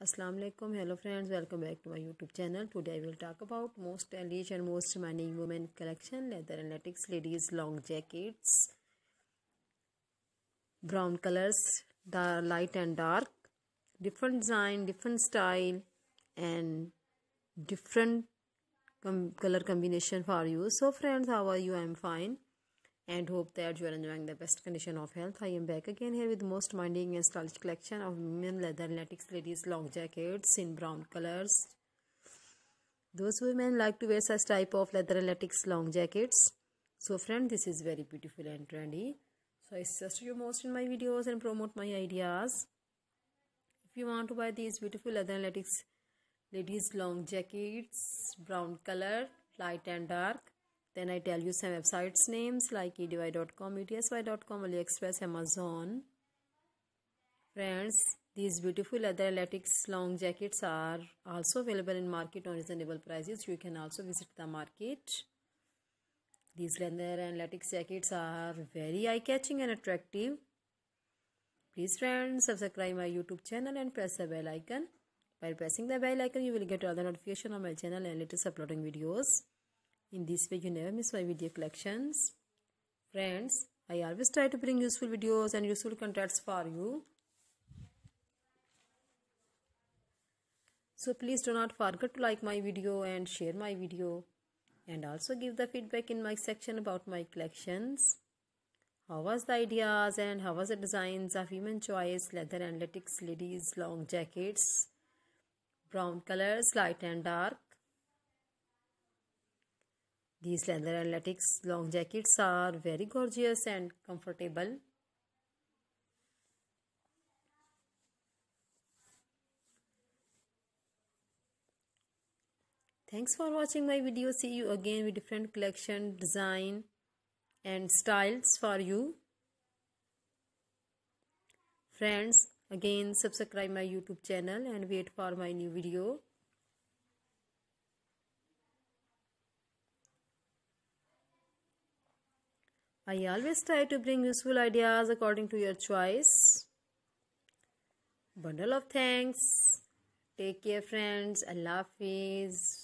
Assalamu alaikum. Hello friends, welcome back to my YouTube channel. Today I will talk about most stylish and most demanding women collection, leather and latex ladies long jackets, brown colors, the light and dark, different design, different style and different color combination for you. So friends, how are you? I am fine and hope that you are enjoying the best condition of health. I am back again here with most demanding and stylish collection of women leather and latex ladies long jackets in brown colors. Those women like to wear such type of leather and latex long jackets. So friend, this is very beautiful and trendy. So I suggest you most in my videos and promote my ideas. If you want to buy these beautiful leather and latex ladies long jackets, brown color, light and dark, then I tell you some websites names like edy.com, etsy.com, AliExpress, Amazon. Friends, these beautiful leather latex long jackets are also available in market on reasonable prices. You can also visit the market. These leather and latex jackets are very eye-catching and attractive. Please friends, subscribe my YouTube channel and press the bell icon. By pressing the bell icon, you will get all the notification on my channel and latest uploading videos. In this way, you never miss my video collections. Friends, I always try to bring useful videos and useful contents for you. So please do not forget to like my video and share my video. And also give the feedback in my section about my collections. How was the ideas and how was the designs of women choice leather and latex ladies long jackets, brown colors, light and dark. These leather and latex long jackets are very gorgeous and comfortable. Thanks for watching my video. See you again with different collection, design and styles for you. Friends, again subscribe my YouTube channel and wait for my new video. I always try to bring useful ideas according to your choice. Bundle of thanks. Take care friends. Allah Hafiz.